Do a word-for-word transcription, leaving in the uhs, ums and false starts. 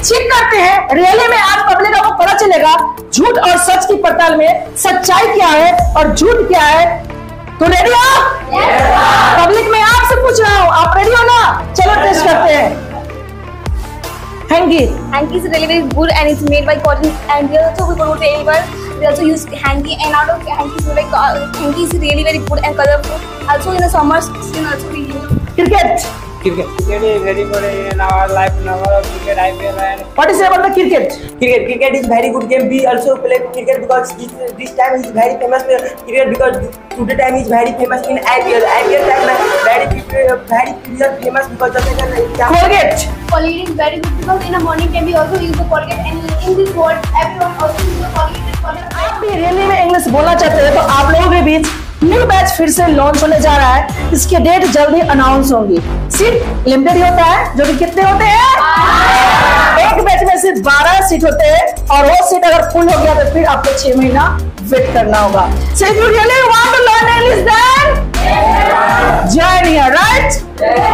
Check करते हैं really में। आज पब्लिक को पता चलेगा झूठ और सच की पड़ताल में सच्चाई क्या है और झूठ क्या है। तो रेडी हो? पब्लिक में आपसे पूछ रहा हूँ, आप रेडी हो ना? चलो टेस्ट करते हैं। Hanky. Hanky is really very good and it's made by cotton, and we also we promote very well. We also use hanky, and out of hanky is like uh, hanky is really very good and colorful. Also in the summer season also we use. Cricket. Cricket. Cricket is very good in our life. In our cricket, I P L and. What is about the cricket? Cricket. Cricket is very good game. We also play cricket because this, this time is very famous. Cricket because today time is very famous in I P L. I P L time very very very famous because of the Colgate. Colgate is very good because in the morning time we also use the Colgate, and in this world everyone also use the Colgate and Colgate. आप भी really में English बोलना चाहते हैं तो आप लोगों के बीच न्यू बैच फिर से लॉन्च होने जा रहा है। इसके डेट जल्दी अनाउंस होंगी। सीट लिमिटेड होता है, जो कि कितने होते हैं? एक बैच में सिर्फ बारह सीट होते हैं और वो सीट अगर फुल हो गया तो फिर आपको छह महीना वेट करना होगा। So if you really want to learn English then join here, right?